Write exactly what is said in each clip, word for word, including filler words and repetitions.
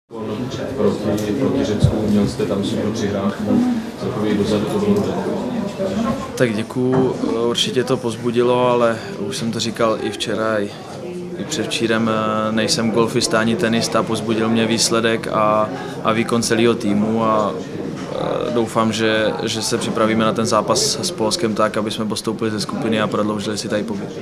Proti, proti Řecku, měl jste tam super přihrávku, takový dozadu to bylo dobře. Tak děkuju, určitě to povzbudilo, ale už jsem to říkal i včera, i, i předvčírem, nejsem golfista ani tenista, povzbudil mě výsledek a, a výkon celého týmu a doufám, že, že se připravíme na ten zápas s Polskem tak, aby jsme postoupili ze skupiny a prodloužili si tady pobyt.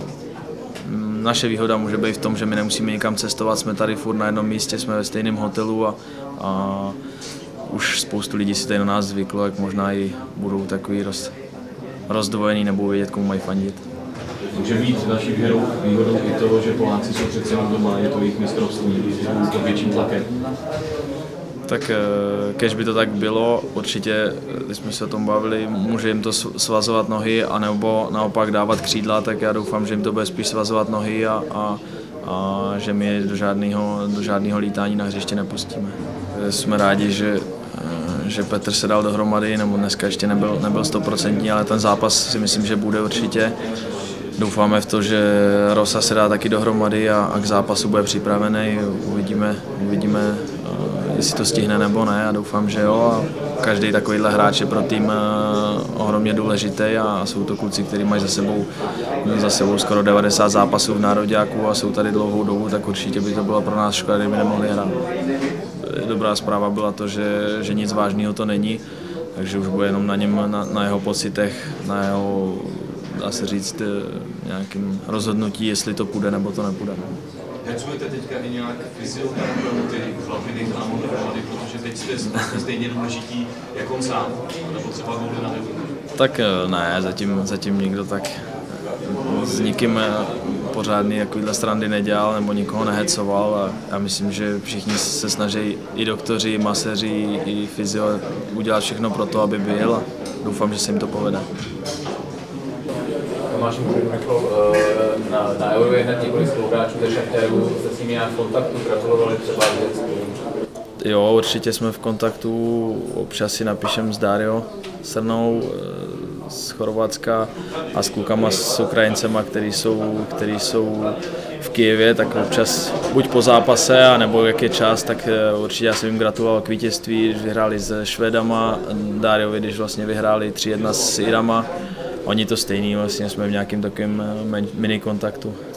Naše výhoda může být v tom, že my nemusíme nikam cestovat, jsme tady furt na jednom místě, jsme ve stejném hotelu a, a už spoustu lidí si tady na nás zvyklo, jak možná i budou takový roz, rozdvojený nebo vědět, komu mají fandit. Může být naší výhodou, výhodou i to, že Poláci jsou přece jenom doma, je to jejich mistrovství, jsou to větším tlakem. Tak kež by to tak bylo, určitě, když jsme se o tom bavili, může jim to svazovat nohy, anebo naopak dávat křídla, tak já doufám, že jim to bude spíš svazovat nohy a, a, a že my do žádného, do žádného lítání na hřiště nepustíme. Jsme rádi, že, že Petr se dal dohromady, nebo dneska ještě nebyl, nebyl stoprocentní, ale ten zápas si myslím, že bude určitě. Doufáme v to, že Rosa se dá taky dohromady a, a k zápasu bude připravený. Uvidíme, uvidíme, jestli to stihne nebo ne, a doufám, že jo. A každý takovýhle hráč je pro tým ohromně důležitý a jsou to kluci, kteří mají za sebou, za sebou skoro devadesát zápasů v nároďáku a jsou tady dlouhou dobu, tak určitě by to bylo pro nás škoda, kdyby nemohli hrát. Dobrá zpráva byla to, že, že nic vážného to není, takže už bude jenom na něm, na, na jeho pocitech, na jeho, dá se říct, nějakým rozhodnutí, jestli to půjde nebo to nepůjde. Hecujete teďka i nějak fyzioterapeuty, chlapiny, námodohromady, protože teď jste stejně důležití jako on sám, nebo třeba góly na nebu? Tak ne, zatím, zatím nikdo tak s nikým pořádný takovýhle srandy nedělal nebo nikoho nehecoval a já myslím, že všichni se snaží, i doktoři, i maséři, i fyzio, udělat všechno pro to, aby byl a doufám, že se jim to povede. Tomáš Michal, na, na Euro je hned několik spoluhráčů ze Šachtéru, jste s nimi nějak v kontaktu, gratulovali třeba vždycky? Jo, určitě jsme v kontaktu, občas si napíšem s Dario Srnou z Chorvatska a s klukama, s Ukrajincema, který jsou, který jsou v Kyjevě, tak občas buď po zápase, anebo jak je čas, tak určitě já jsem jim gratuloval k vítězství, když vyhráli se Švédama, Dariovi, když vlastně vyhráli tři jedna s Irama. Oni to stejný, vlastně jsme v nějakém takovém mini kontaktu.